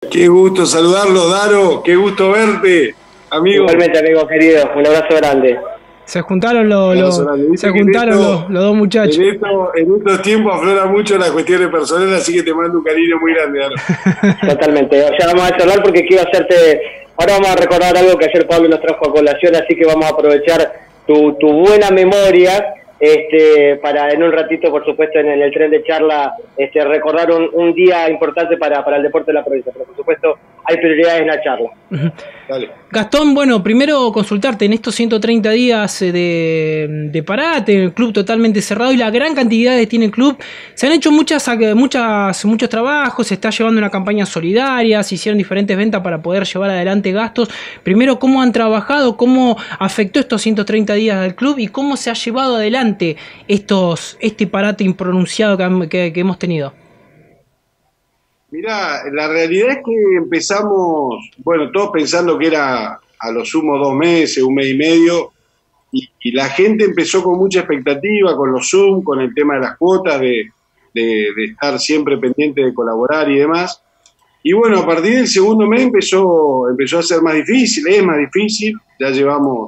Qué gusto saludarlo, Daro, qué gusto verte, amigo. Igualmente, amigo querido, un abrazo grande. Se juntaron, Viste se que juntaron los dos muchachos. en estos tiempos aflora mucho las cuestiones personales, así que te mando un cariño muy grande, Daro. Totalmente. Ya vamos a charlar porque quiero hacerte... Ahora vamos a recordar algo que ayer Pablo nos trajo a colación, así que vamos a aprovechar tu buena memoria para en un ratito, por supuesto, en el tren de charla, recordar un día importante para el deporte de la provincia. Pero, por supuesto, hay prioridades en la charla. Dale. Gastón, bueno, primero consultarte en estos 130 días de parate, el club totalmente cerrado y la gran cantidad que tiene el club. Se han hecho muchos trabajos, se está llevando una campaña solidaria, se hicieron diferentes ventas para poder llevar adelante gastos. Primero, ¿cómo han trabajado? ¿Cómo afectó estos 130 días del club? ¿Y cómo se ha llevado adelante este parate impronunciado que hemos tenido? Mirá, la realidad es que empezamos, bueno, todos pensando que era a lo sumo 2 meses, 1 mes y medio, y la gente empezó con mucha expectativa, con los Zoom, con el tema de las cuotas, de estar siempre pendiente de colaborar y demás. Y bueno, a partir del segundo mes empezó a ser más difícil, es más difícil, ya llevamos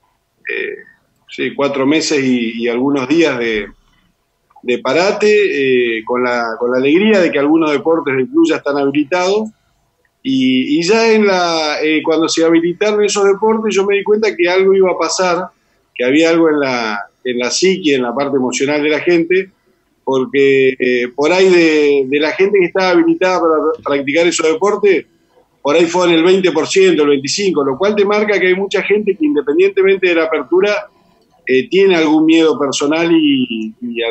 4 meses y algunos días de parate, con la alegría de que algunos deportes del club ya están habilitados, y ya cuando se habilitaron esos deportes yo me di cuenta que algo iba a pasar, que había algo en la psique, en la parte emocional de la gente, porque por ahí de la gente que estaba habilitada para practicar esos deportes, por ahí fue en el 20%, el 25%, lo cual te marca que hay mucha gente que independientemente de la apertura tiene algún miedo personal y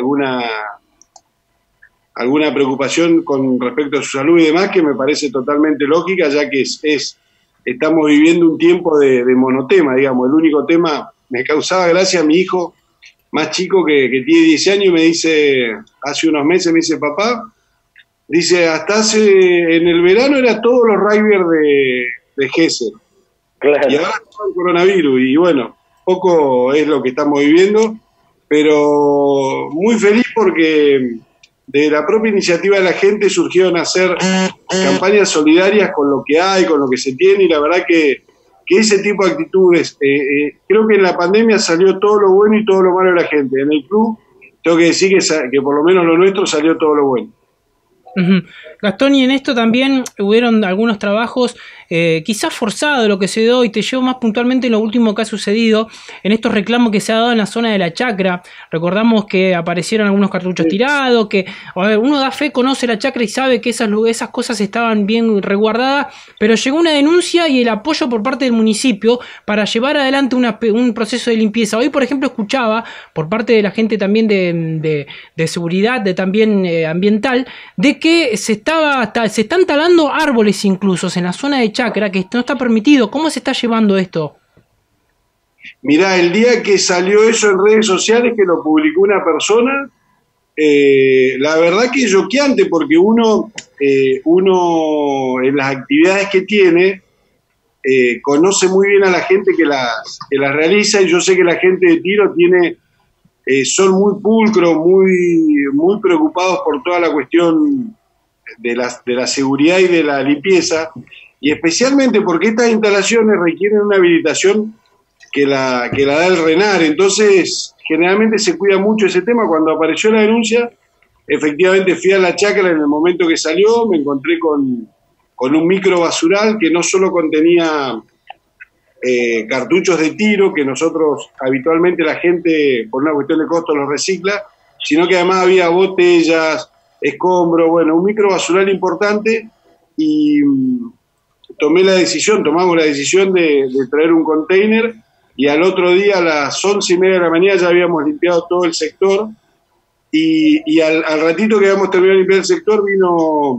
alguna preocupación con respecto a su salud y demás, que me parece totalmente lógica, ya que estamos viviendo un tiempo de monotema, digamos. El único tema, me causaba gracia mi hijo más chico que tiene 10 años y me dice, hace unos meses me dice, papá, dice, en el verano era todos los rugbyers de Gesell. Claro. Y ahora está el coronavirus, y bueno, poco es lo que estamos viviendo, pero muy feliz porque de la propia iniciativa de la gente surgieron hacer campañas solidarias con lo que hay, con lo que se tiene, y la verdad que ese tipo de actitudes, creo que en la pandemia salió todo lo bueno y todo lo malo de la gente. En el club tengo que decir que por lo menos lo nuestro salió todo lo bueno. Gastón, y en esto también hubieron algunos trabajos quizás forzados, lo que se dio, y te llevo más puntualmente en lo último que ha sucedido en estos reclamos que se ha dado en la zona de la chacra. Recordamos que aparecieron algunos cartuchos tirados, que a ver, uno da fe, conoce la chacra y sabe que esas cosas estaban bien resguardadas, pero llegó una denuncia y el apoyo por parte del municipio para llevar adelante un proceso de limpieza. Hoy, por ejemplo, escuchaba por parte de la gente también de seguridad, también ambiental, de que se están talando árboles incluso en la zona de chacra, que no está permitido. ¿Cómo se está llevando esto? Mirá, el día que salió eso en redes sociales, que lo publicó una persona, la verdad que es choqueante, porque uno en las actividades que tiene conoce muy bien a la gente que las realiza, y yo sé que la gente de tiro son muy pulcros, muy preocupados por toda la cuestión de la seguridad y de la limpieza, y especialmente porque estas instalaciones requieren una habilitación que la da el RENAR. Entonces generalmente se cuida mucho ese tema. Cuando apareció la denuncia, efectivamente fui a la chacra en el momento que salió, me encontré con un micro basural que no solo contenía cartuchos de tiro, que nosotros habitualmente la gente por una cuestión de costo los recicla, sino que además había botellas, escombros, bueno, un micro basural importante, y tomamos la decisión de traer un container, y al otro día a las 11:30 de la mañana ya habíamos limpiado todo el sector, y al ratito que habíamos terminado de limpiar el sector vino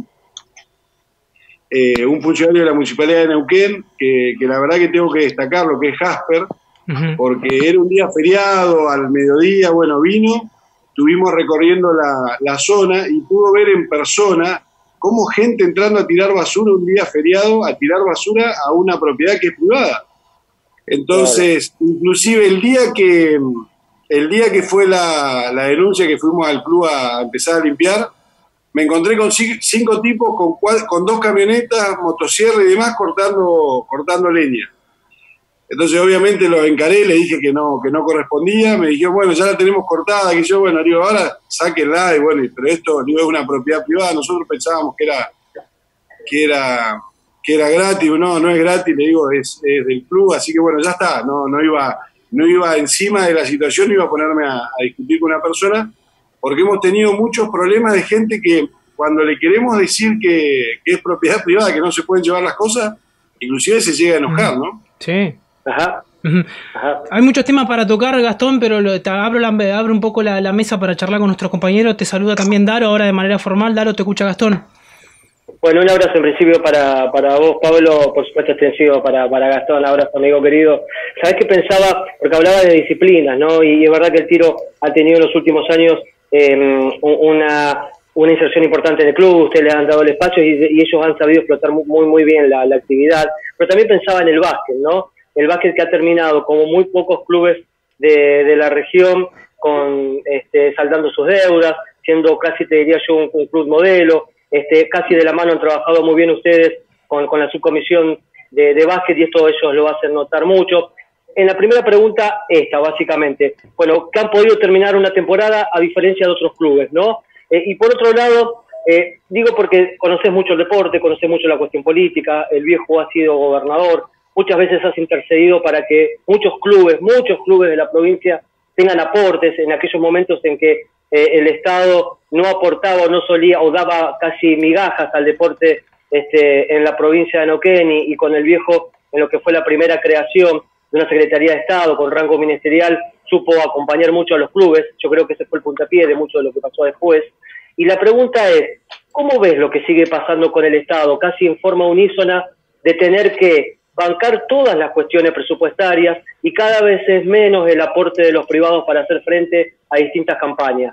un funcionario de la Municipalidad de Neuquén, que la verdad que tengo que destacar lo que es Jasper, porque era un día feriado, al mediodía, bueno, vino, estuvimos recorriendo la zona y pudo ver en persona cómo gente entrando a tirar basura un día feriado, a tirar basura a una propiedad que es privada. Entonces, inclusive el día que fue la denuncia, que fuimos al club a empezar a limpiar, me encontré con 5 tipos con 2 camionetas, motosierra y demás cortando leña. Entonces obviamente los encaré, le dije que no correspondía, me dijeron, bueno, ya la tenemos cortada, que yo, bueno, digo, ahora sáquenla, y bueno, pero esto digo, es una propiedad privada, nosotros pensábamos que era gratis, no es gratis, le digo, es del club, así que bueno, ya está, no iba encima de la situación, no iba a ponerme a discutir con una persona, porque hemos tenido muchos problemas de gente que cuando le queremos decir que es propiedad privada, que no se pueden llevar las cosas, inclusive se llega a enojar, ¿no? Sí. Ajá. Ajá. Hay muchos temas para tocar, Gastón, pero abro un poco la mesa para charlar con nuestros compañeros. Te saluda también Daro, ahora de manera formal. Daro, te escucha Gastón. Bueno, un abrazo en principio para vos, Pablo, por supuesto extensivo para Gastón, abrazo amigo querido. ¿Sabés qué pensaba? Porque hablaba de disciplinas, ¿no? Y es verdad que el tiro ha tenido en los últimos años una inserción importante en el club, ustedes le han dado el espacio y ellos han sabido explotar muy bien la actividad. Pero también pensaba en el básquet, ¿no? El básquet que ha terminado como muy pocos clubes de la región con saldando sus deudas, siendo casi, te diría yo, un club modelo. Casi de la mano han trabajado muy bien ustedes con la subcomisión de básquet y esto ellos lo hacen notar mucho. En la primera pregunta, básicamente, bueno, que han podido terminar una temporada a diferencia de otros clubes, ¿no? Y por otro lado, digo porque conoces mucho el deporte, conoces mucho la cuestión política, el viejo ha sido gobernador, muchas veces has intercedido para que muchos clubes de la provincia tengan aportes en aquellos momentos en que el Estado no aportaba o no solía o daba casi migajas al deporte en la provincia de Neuquén y con el viejo en lo que fue la primera creación de una Secretaría de Estado con rango ministerial supo acompañar mucho a los clubes. Yo creo que ese fue el puntapié de mucho de lo que pasó después. Y la pregunta es, ¿cómo ves lo que sigue pasando con el Estado, casi en forma unísona, de tener que bancar todas las cuestiones presupuestarias y cada vez es menos el aporte de los privados para hacer frente a distintas campañas?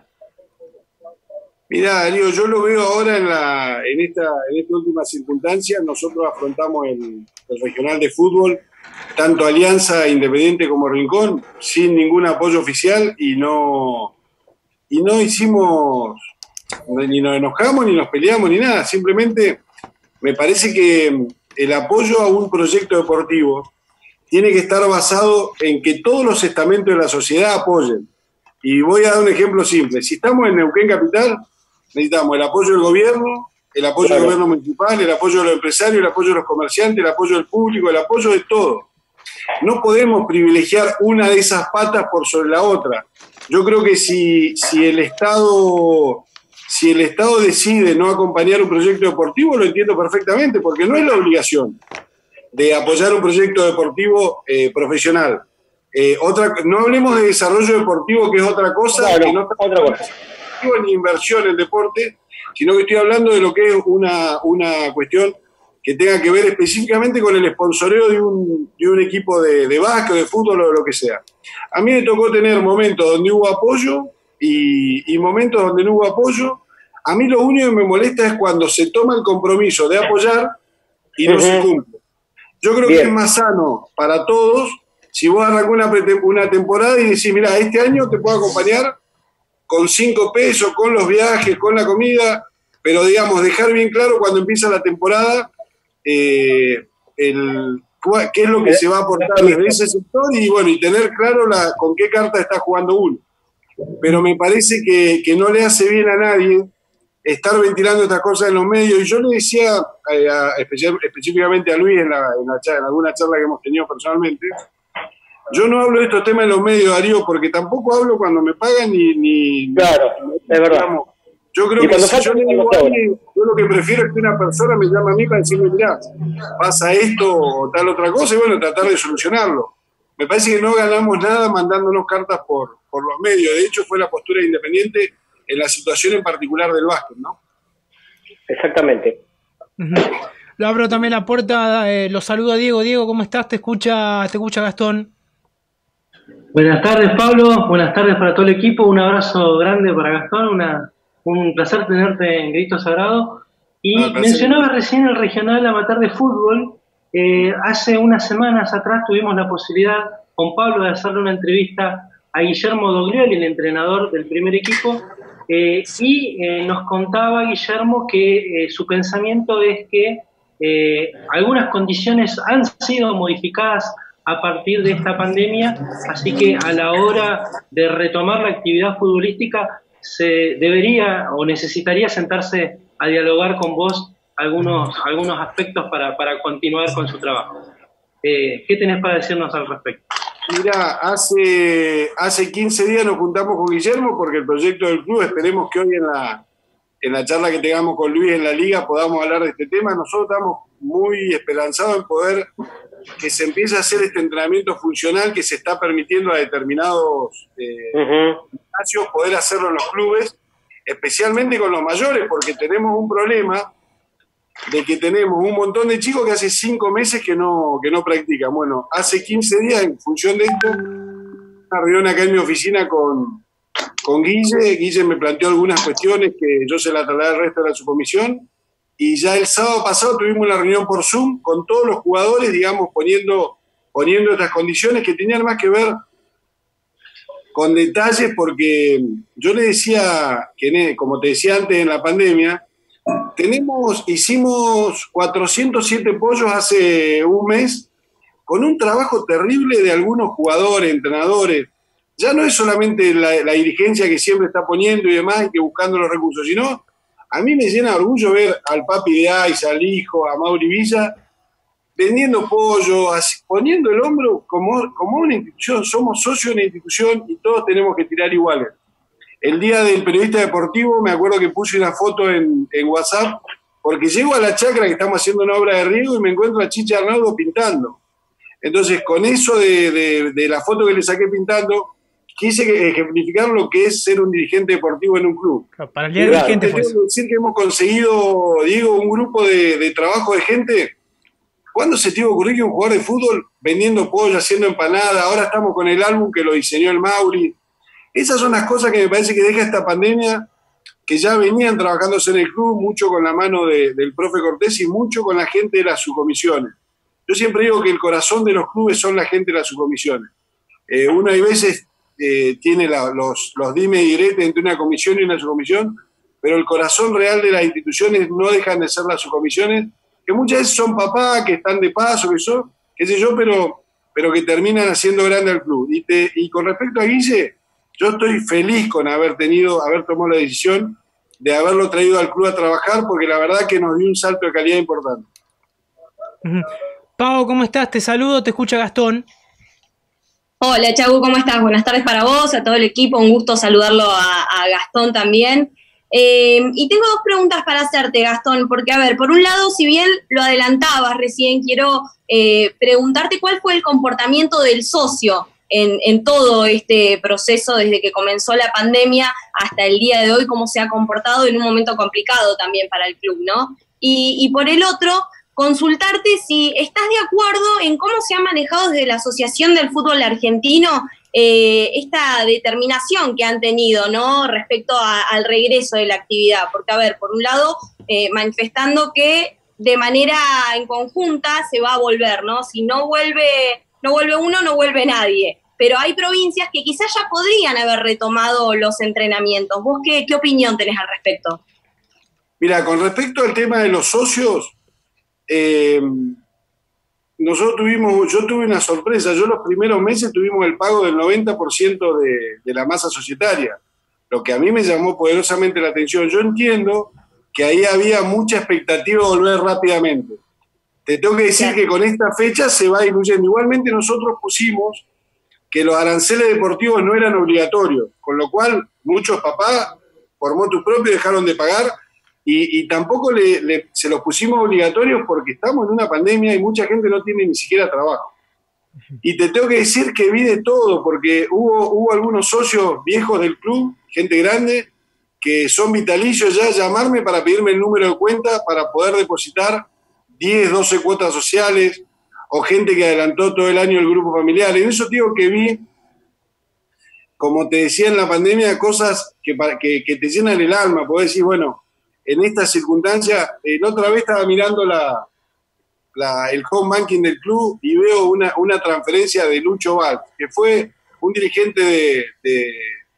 Mirá, Darío, yo lo veo ahora en esta última circunstancia. Nosotros afrontamos el regional de fútbol, tanto Alianza, Independiente como Rincón, sin ningún apoyo oficial y no hicimos, ni nos enojamos, ni nos peleamos, ni nada. Simplemente me parece que el apoyo a un proyecto deportivo tiene que estar basado en que todos los estamentos de la sociedad apoyen. Y voy a dar un ejemplo simple. Si estamos en Neuquén Capital, necesitamos el apoyo del gobierno, el apoyo del gobierno municipal, el apoyo de los empresarios, el apoyo de los comerciantes, el apoyo del público, el apoyo de todo. No podemos privilegiar una de esas patas por sobre la otra. Yo creo que si el Estado decide no acompañar un proyecto deportivo, lo entiendo perfectamente, porque no es la obligación de apoyar un proyecto deportivo profesional. No hablemos de desarrollo deportivo, que es otra cosa, claro, que no está otra cosa. Ni inversión en deporte, sino que estoy hablando de lo que es una cuestión que tenga que ver específicamente con el sponsoreo de un equipo de básquet, de fútbol o de lo que sea. A mí me tocó tener momentos donde hubo apoyo y momentos donde no hubo apoyo. A mí lo único que me molesta es cuando se toma el compromiso de apoyar y no se cumple. Yo creo que es más sano para todos si vos arrancás una temporada y decís, mira, este año te puedo acompañar con 5 pesos, con los viajes, con la comida, pero digamos, dejar bien claro cuando empieza la temporada qué es lo que se va a aportar desde ese sector y bueno, y tener claro con qué carta está jugando uno. Pero me parece que no le hace bien a nadie estar ventilando estas cosas en los medios. Y yo le decía específicamente a Luis en alguna charla que hemos tenido personalmente, yo no hablo de estos temas en los medios, Darío, porque tampoco hablo cuando me pagan ni claro, es verdad. Digamos, yo creo que si yo le digo a alguien, yo lo que prefiero es que una persona me llame a mí para decirme, mirá, pasa esto o tal otra cosa, y bueno, tratar de solucionarlo. Me parece que no ganamos nada mandándonos cartas por los medios. De hecho, fue la postura de Independiente en la situación en particular del básquet, ¿no? Exactamente. Lo abro también la puerta, lo saludo a Diego. Diego, ¿cómo estás? Te escucha Gastón. Buenas tardes, Pablo. Buenas tardes para todo el equipo. Un abrazo grande para Gastón. Un placer tenerte en Grito Sagrado. Y mencionaba recién el regional amateur de fútbol. Hace unas semanas atrás tuvimos la posibilidad con Pablo de hacerle una entrevista a Guillermo Doglioli, el entrenador del primer equipo, Nos contaba Guillermo que su pensamiento es que algunas condiciones han sido modificadas a partir de esta pandemia, así que a la hora de retomar la actividad futbolística se debería o necesitaría sentarse a dialogar con vos algunos aspectos para continuar con su trabajo. ¿Qué tenés para decirnos al respecto? Mira, hace 15 días nos juntamos con Guillermo porque el proyecto del club, esperemos que hoy en la charla que tengamos con Luis en la liga podamos hablar de este tema. Nosotros estamos muy esperanzados en poder que se empiece a hacer este entrenamiento funcional que se está permitiendo a determinados gimnasios poder hacerlo en los clubes, especialmente con los mayores, porque tenemos un problema de que tenemos un montón de chicos que hace 5 meses que no practican. Bueno, hace 15 días, en función de esto, una reunión acá en mi oficina con Guille. Guille me planteó algunas cuestiones que yo se las trasladé al resto de la subcomisión, y ya el sábado pasado tuvimos una reunión por Zoom con todos los jugadores, digamos, poniendo estas condiciones que tenían más que ver con detalles, porque yo le decía, que como te decía antes en la pandemia, hicimos 407 pollos hace un mes, con un trabajo terrible de algunos jugadores, entrenadores. Ya no es solamente la dirigencia que siempre está poniendo y demás, y que buscando los recursos, sino a mí me llena de orgullo ver al papi de Ais, al hijo, a Mauri Villa, vendiendo pollo, poniendo el hombro como una institución. Somos socios de una institución y todos tenemos que tirar iguales. El día del periodista deportivo me acuerdo que puse una foto en WhatsApp, porque llego a la chacra que estamos haciendo una obra de riego y me encuentro a Chicha Arnaldo pintando. Entonces, con eso de la foto que le saqué pintando, quise ejemplificar lo que es ser un dirigente deportivo en un club. Para el día de gente fue eso. Decir que hemos conseguido, Diego, un grupo de trabajo de gente. ¿Cuándo se te iba a ocurrir que un jugador de fútbol vendiendo pollo, haciendo empanada? Ahora estamos con el álbum que lo diseñó el Mauri. Esas son las cosas que me parece que deja esta pandemia, que ya venían trabajándose en el club, mucho con la mano del profe Cortés y mucho con la gente de las subcomisiones. Yo siempre digo que el corazón de los clubes son la gente de las subcomisiones. Uno hay veces tiene los dime y direte entre una comisión y una subcomisión, pero el corazón real de las instituciones no dejan de ser las subcomisiones, que muchas veces son papás, que están de paso, qué sé yo, pero que terminan haciendo grande al club. Y con respecto a Guille, yo estoy feliz con haber tomado la decisión de haberlo traído al club a trabajar, porque la verdad que nos dio un salto de calidad importante. Pau, ¿cómo estás? Te saludo, te escucha Gastón. Hola, Chagu, ¿cómo estás? Buenas tardes para vos, a todo el equipo, un gusto saludarlo a Gastón también. Y tengo 2 preguntas para hacerte, Gastón, porque, a ver, por un lado, si bien lo adelantabas recién, quiero preguntarte cuál fue el comportamiento del socio en todo este proceso desde que comenzó la pandemia hasta el día de hoy, cómo se ha comportado en un momento complicado también para el club, ¿no? Y por el otro, consultarte si estás de acuerdo en cómo se ha manejado desde la Asociación del Fútbol Argentino esta determinación que han tenido, ¿no?, respecto al regreso de la actividad. Porque, a ver, por un lado, manifestando que de manera en conjunta se va a volver, ¿no? Si no vuelve uno, no vuelve nadie. Pero hay provincias que quizás ya podrían haber retomado los entrenamientos. ¿Vos qué opinión tenés al respecto? Mira, con respecto al tema de los socios, yo tuve una sorpresa. Yo los primeros meses tuvimos el pago del 90% de la masa societaria, lo que a mí me llamó poderosamente la atención. Yo entiendo que ahí había mucha expectativa de volver rápidamente. Te tengo que decir que con esta fecha se va diluyendo. Igualmente nosotros pusimos que los aranceles deportivos no eran obligatorios, con lo cual muchos papás, por motu propio, dejaron de pagar. Y tampoco se los pusimos obligatorios porque estamos en una pandemia y mucha gente no tiene ni siquiera trabajo. Y te tengo que decir que vi de todo, porque hubo algunos socios viejos del club, gente grande, que son vitalicios ya, llamarme para pedirme el número de cuenta para poder depositar 10, 12 cuotas sociales, o gente que adelantó todo el año el grupo familiar. En eso digo que vi, como te decía en la pandemia, cosas que te llenan el alma. Podés decir, bueno, en esta circunstancia, la otra vez estaba mirando el home banking del club y veo una transferencia de Lucho Val, que fue un dirigente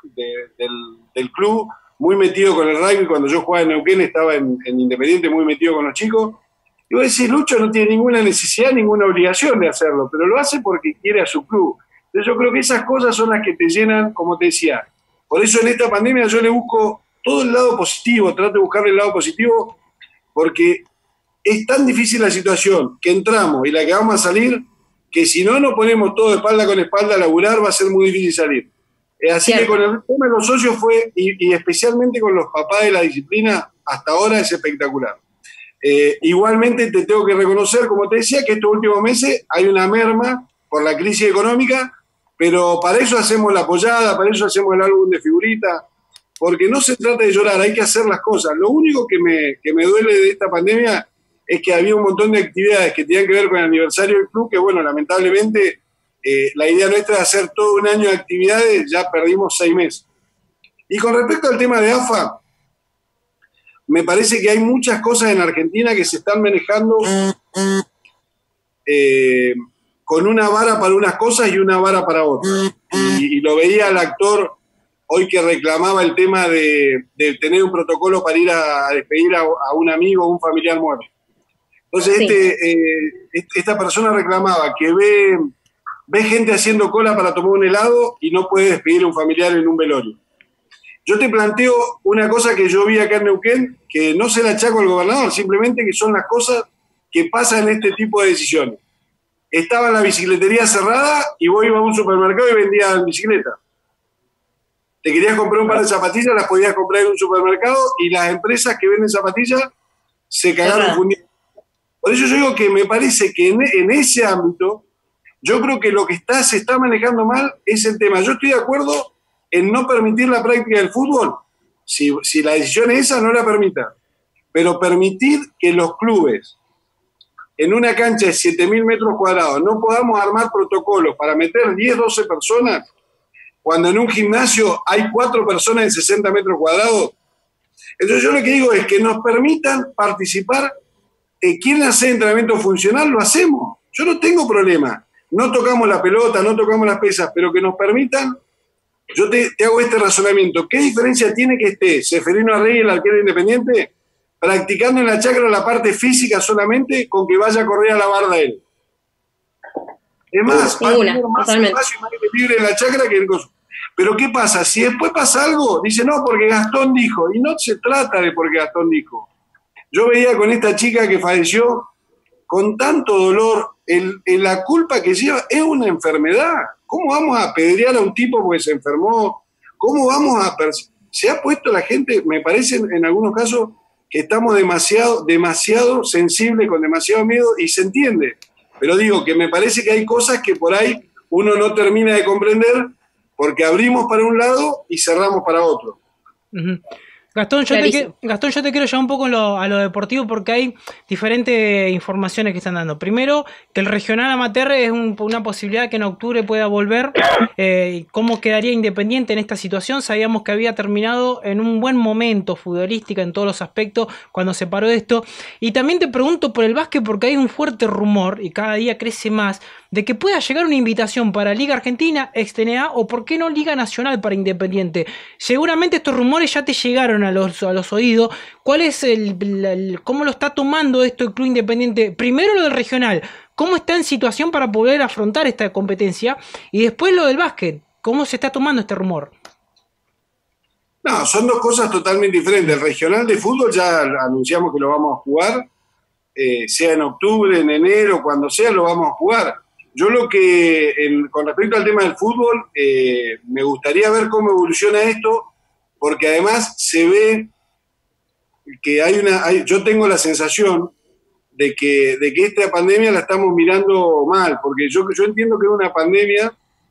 del club, muy metido con el rugby. Cuando yo jugaba en Neuquén estaba en Independiente muy metido con los chicos. Y vos decís, Lucho no tiene ninguna necesidad, ninguna obligación de hacerlo, pero lo hace porque quiere a su club. Entonces yo creo que esas cosas son las que te llenan, como te decía. Por eso en esta pandemia yo le busco todo el lado positivo, trato de buscarle el lado positivo, porque es tan difícil la situación que entramos y la que vamos a salir, que si no nos ponemos todo espalda con espalda a laburar, va a ser muy difícil salir. Así que con el tema de los socios fue, y especialmente con los papás de la disciplina, hasta ahora es espectacular. Igualmente te tengo que reconocer, como te decía, que estos últimos meses hay una merma por la crisis económica, pero para eso hacemos la apoyada, para eso hacemos el álbum de figuritas, porque no se trata de llorar, hay que hacer las cosas. Lo único que me duele de esta pandemia es que había un montón de actividades que tenían que ver con el aniversario del club, que bueno, lamentablemente la idea nuestra es hacer todo un año de actividades, ya perdimos 6 meses. Y con respecto al tema de AFA, me parece que hay muchas cosas en Argentina que se están manejando con una vara para unas cosas y una vara para otras. Y lo veía el actor hoy que reclamaba el tema de tener un protocolo para ir a despedir a un amigo o un familiar muerto. Entonces esta persona reclamaba que ve gente haciendo cola para tomar un helado y no puede despedir a un familiar en un velorio. Yo te planteo una cosa que yo vi acá en Neuquén, que no se la achaco al gobernador, simplemente que son las cosas que pasan en este tipo de decisiones. Estaba la bicicletería cerrada y vos ibas a un supermercado y vendías bicicletas. Te querías comprar un par de zapatillas, las podías comprar en un supermercado y las empresas que venden zapatillas se cagaron fundiendo. Por eso yo digo que me parece que en ese ámbito, yo creo que lo que se está manejando mal es el tema. Yo estoy de acuerdo en no permitir la práctica del fútbol. Si la decisión es esa, no la permita. Pero permitir que los clubes en una cancha de 7.000 metros cuadrados no podamos armar protocolos para meter 10, 12 personas, cuando en un gimnasio hay 4 personas en 60 metros cuadrados. Entonces yo lo que digo es que nos permitan participar. ¿Quieren hacer entrenamiento funcional? Lo hacemos. Yo no tengo problema. No tocamos la pelota, no tocamos las pesas, pero que nos permitan. Yo te hago este razonamiento. ¿Qué diferencia tiene que esté Seferino Arrey, el arquero Independiente, practicando en la chacra la parte física solamente con que vaya a correr a la barda él? Es más, va a tener más espacio y más libre en la chacra que el coso. Pero ¿qué pasa? Si después pasa algo, dice, no, porque Gastón dijo. Y no se trata de porque Gastón dijo. Yo veía con esta chica que falleció con tanto dolor, la culpa que lleva es una enfermedad. ¿Cómo vamos a apedrear a un tipo porque se enfermó? ¿Cómo vamos a... Se ha puesto la gente, me parece en algunos casos, que estamos demasiado sensibles, con demasiado miedo, y se entiende. Pero digo que me parece que hay cosas que por ahí uno no termina de comprender porque abrimos para un lado y cerramos para otro. Uh-huh. Gastón, yo te quiero llevar un poco a lo deportivo porque hay diferentes informaciones que están dando. Primero, que el regional amateur es una posibilidad que en octubre pueda volver. ¿Cómo quedaría Independiente en esta situación? Sabíamos que había terminado en un buen momento futbolístico en todos los aspectos cuando se paró esto. Y también te pregunto por el básquet porque hay un fuerte rumor, y cada día crece más, de que pueda llegar una invitación para Liga Argentina, ex-TNA, o por qué no Liga Nacional para Independiente. Seguramente estos rumores ya te llegaron a los oídos. ¿Cuál es cómo lo está tomando esto el Club Independiente? Primero lo del regional, ¿cómo está en situación para poder afrontar esta competencia? Y después lo del básquet, ¿cómo se está tomando este rumor? No, son dos cosas totalmente diferentes. El regional de fútbol ya anunciamos que lo vamos a jugar, sea en octubre, en enero, cuando sea, lo vamos a jugar. Yo con respecto al tema del fútbol, me gustaría ver cómo evoluciona esto, porque además se ve que yo tengo la sensación de que esta pandemia la estamos mirando mal, porque yo entiendo que es una pandemia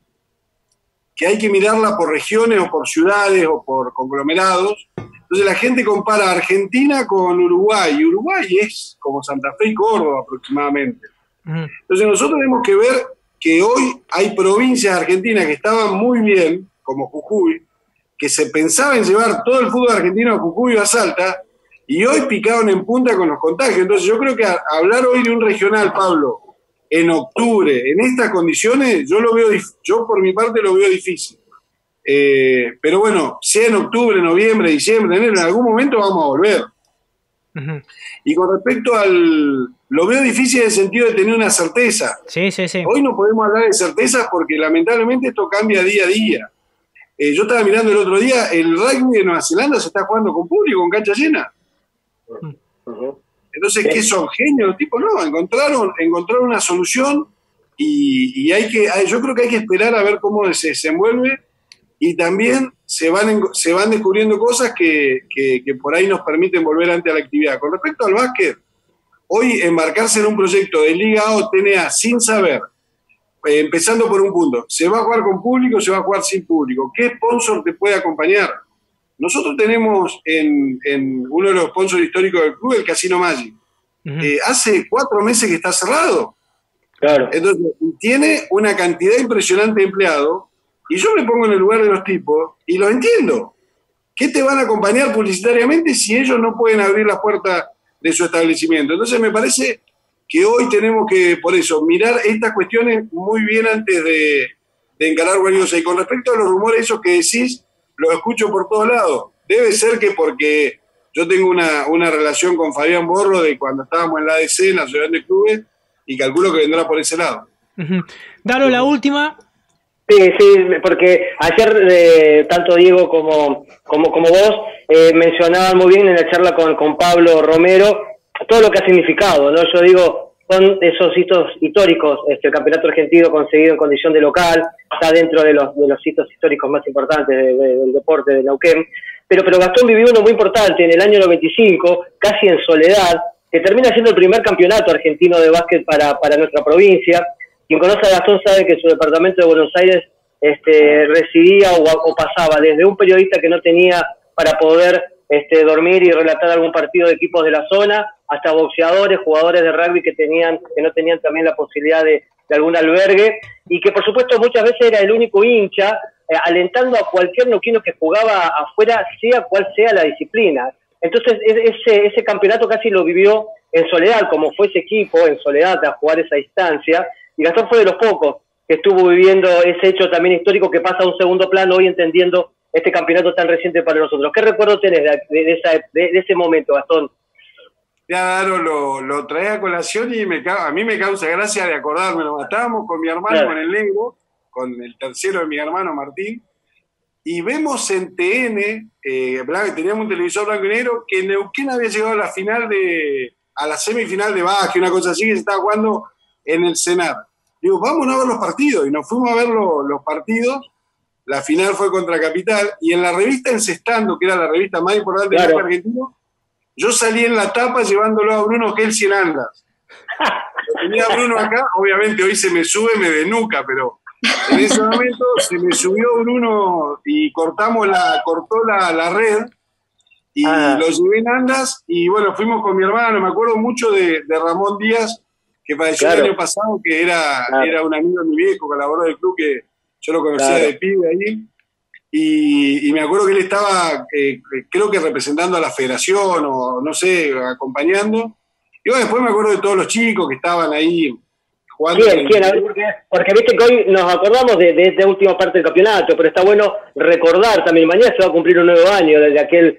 que hay que mirarla por regiones o por ciudades o por conglomerados. Entonces la gente compara Argentina con Uruguay, y Uruguay es como Santa Fe y Córdoba aproximadamente. Entonces nosotros tenemos que ver que hoy hay provincias argentinas que estaban muy bien, como Jujuy, que se pensaba en llevar todo el fútbol argentino a Jujuy o a Salta, y hoy picaron en punta con los contagios. Entonces yo creo que hablar hoy de un regional, Pablo, en octubre, en estas condiciones, yo por mi parte lo veo difícil. Pero bueno, sea en octubre, noviembre, diciembre, enero, en algún momento vamos a volver. Y con respecto lo veo difícil en el sentido de tener una certeza. Sí. Hoy no podemos hablar de certezas porque lamentablemente esto cambia día a día. Yo estaba mirando el otro día, el rugby de Nueva Zelanda se está jugando con público, con cancha llena. Entonces, ¿qué son? ¿Genios? Los tipos no, encontraron una solución y yo creo que hay que esperar a ver cómo se desenvuelve y también se van descubriendo cosas que por ahí nos permiten volver ante la actividad. Con respecto al básquet, hoy embarcarse en un proyecto de Liga A o TNA sin saber, empezando por un punto, ¿se va a jugar con público o se va a jugar sin público? ¿Qué sponsor te puede acompañar? Nosotros tenemos en uno de los sponsors históricos del club el Casino Magic. Hace 4 meses que está cerrado. Claro. Entonces, tiene una cantidad impresionante de empleados y yo me pongo en el lugar de los tipos y los entiendo. ¿Qué te van a acompañar publicitariamente si ellos no pueden abrir las puertas de su establecimiento? Entonces me parece que hoy tenemos que, por eso, mirar estas cuestiones muy bien antes de encarar cualquier cosa. Y con respecto a los rumores esos que decís, los escucho por todos lados. Debe ser que porque yo tengo una relación con Fabián Borro de cuando estábamos en la ADC, en la Asociación de Clubes, y calculo que vendrá por ese lado. Daro, la última. Sí, porque ayer tanto Diego como vos mencionaban muy bien en la charla con Pablo Romero todo lo que ha significado, ¿no? Yo digo, son esos hitos históricos, el campeonato argentino conseguido en condición de local, está dentro de los hitos históricos más importantes del deporte de Neuquén, pero Gastón vivió uno muy importante en el año 95, casi en soledad, que termina siendo el primer campeonato argentino de básquet para nuestra provincia. Quien conoce a Gastón sabe que su departamento de Buenos Aires recibía o pasaba desde un periodista que no tenía para poder dormir y relatar algún partido de equipos de la zona, hasta boxeadores, jugadores de rugby que no tenían también la posibilidad de algún albergue, y que por supuesto muchas veces era el único hincha, alentando a cualquier neuquino que jugaba afuera, sea cual sea la disciplina. Entonces ese campeonato casi lo vivió en soledad, como fue ese equipo en soledad a jugar esa instancia, y Gastón fue de los pocos que estuvo viviendo ese hecho también histórico que pasa a un segundo plano hoy, entendiendo este campeonato tan reciente para nosotros. ¿Qué recuerdo tenés de ese momento, Gastón? Ya, Daro, lo trae a colación y a mí me causa gracia de acordármelo. Estábamos con mi hermano, claro, con el negro, con el tercero de mi hermano, Martín, y vemos en TN, teníamos un televisor blanco y negro, que Neuquén había llegado a la semifinal de básquet, una cosa así, que se estaba jugando en el Senar. Digo, vámonos a ver los partidos, y nos fuimos a ver los partidos. La final fue contra Capital, y en la revista Encestando, que era la revista más importante, claro, del argentino, yo salí en la tapa llevándolo a Bruno Gelsi en andas. Lo tenía Bruno acá, obviamente hoy se me sube, me denuca, pero en ese momento se me subió Bruno y cortó la red, y lo llevé en andas, y bueno, fuimos con mi hermano. Me acuerdo mucho de Ramón Díaz, que falleció, claro, el año pasado, que era un amigo de mi viejo, colaborador del club, que yo lo conocía, claro, de pibe ahí, y me acuerdo que él estaba, creo que representando a la federación, o no sé, acompañando, y bueno, después me acuerdo de todos los chicos que estaban ahí jugando. ¿Quién? A ver, porque viste que hoy nos acordamos de esta última parte del campeonato, pero está bueno recordar también, mañana se va a cumplir un nuevo año, desde aquel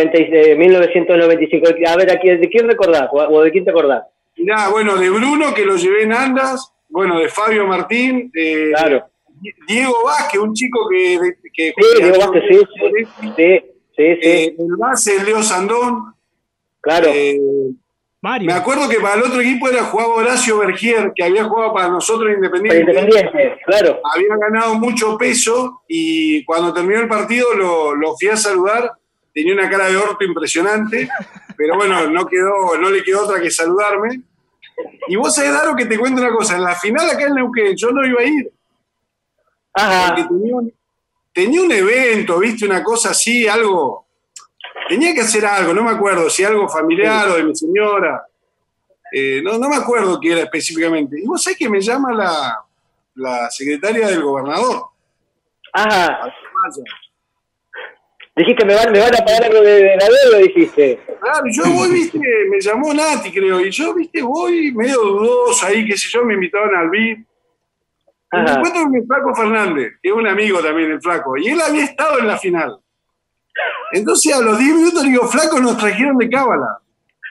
1995, a ver, ¿de quién recordás, o de quién te acordás? Mirá, bueno, de Bruno, que lo llevé en andas, bueno, de Fabio Martín, claro, Diego Vázquez, un chico que sí, Diego Vázquez, sí. El base, Leo Sandón. Claro. Mario. Me acuerdo que para el otro equipo jugaba Horacio Bergier, que había jugado para nosotros Independiente, claro. Había ganado mucho peso, y cuando terminó el partido lo fui a saludar. Tenía una cara de orto impresionante, pero bueno, no le quedó otra que saludarme. Y vos sabés, Daro, que te cuento una cosa. En la final acá en Neuquén yo no iba a ir. Ajá. Porque tenía un evento, viste, una cosa así, algo. Tenía que hacer algo, no me acuerdo si algo familiar, sí, o de mi señora. No me acuerdo qué era específicamente. Y vos sabés que me llama la secretaria del gobernador. Ajá. Dijiste, me van a pagar algo de la deuda, dijiste. Claro, yo voy, viste, me llamó Nati, creo, y yo, viste, voy medio dudoso ahí, qué sé yo, me invitaron al VIP. Y me encuentro con el Flaco Fernández, que es un amigo también, el Flaco, y él había estado en la final. Entonces a los 10 minutos le digo, Flaco, nos trajeron de cábala.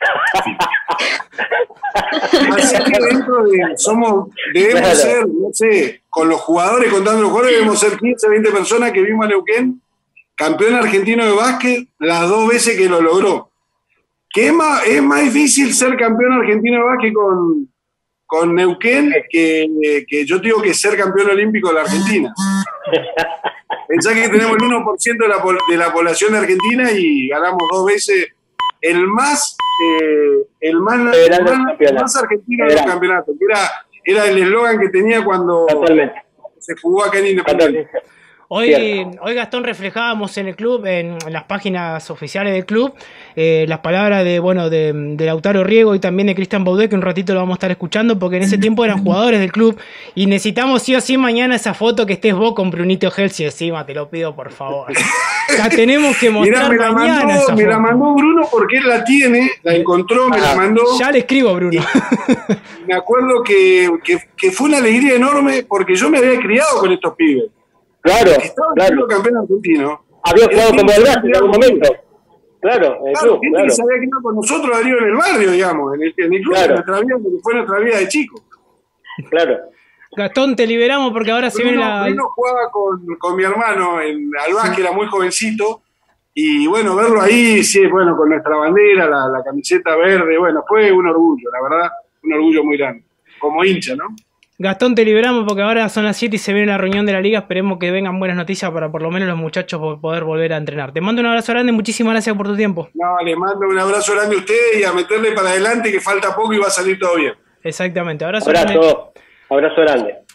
Así que debemos ser, no sé, con los jugadores, contando los jugadores, debemos ser 15, 20 personas que vimos a Neuquén, campeón argentino de básquet, las 2 veces que lo logró. Que es más difícil ser campeón argentino de básquet con Neuquén que yo digo que ser campeón olímpico de la Argentina. Pensá que tenemos el 1% de la población de Argentina y ganamos 2 veces el más argentino del campeonato, que era el eslogan que tenía cuando se jugó acá en Independiente. Hoy Gastón, reflejábamos en el club, en las páginas oficiales del club, las palabras de Lautaro Riego y también de Cristian Baudet, que un ratito lo vamos a estar escuchando, porque en ese tiempo eran jugadores del club y necesitamos sí o sí mañana esa foto que estés vos con Brunito Helsi encima, te lo pido por favor. La tenemos que mostrar mañana. Me la mandó Bruno porque él la tiene, la encontró, me la mandó. Ya le escribo, Bruno. Me acuerdo que fue una alegría enorme porque yo me había criado con estos pibes. Claro, estaba campeón argentino. Había jugado como el Brasil en algún momento. Claro, el club, gente que se había quedado con nosotros, Darío, en el barrio, digamos, en el club, en nuestra vida, porque fue nuestra vida de chico. Claro. Gastón, te liberamos porque ahora se viene la... Bruno jugaba con mi hermano al básquet, era muy jovencito, y bueno, verlo ahí, sí, bueno, con nuestra bandera, la camiseta verde, bueno, fue un orgullo, la verdad, un orgullo muy grande, como hincha, ¿no? Gastón, te liberamos porque ahora son las 7 y se viene la reunión de la liga. Esperemos que vengan buenas noticias para por lo menos los muchachos poder volver a entrenar. Te mando un abrazo grande, muchísimas gracias por tu tiempo. No, les mando un abrazo grande a ustedes y a meterle para adelante que falta poco y va a salir todo bien. Exactamente, abrazo grande.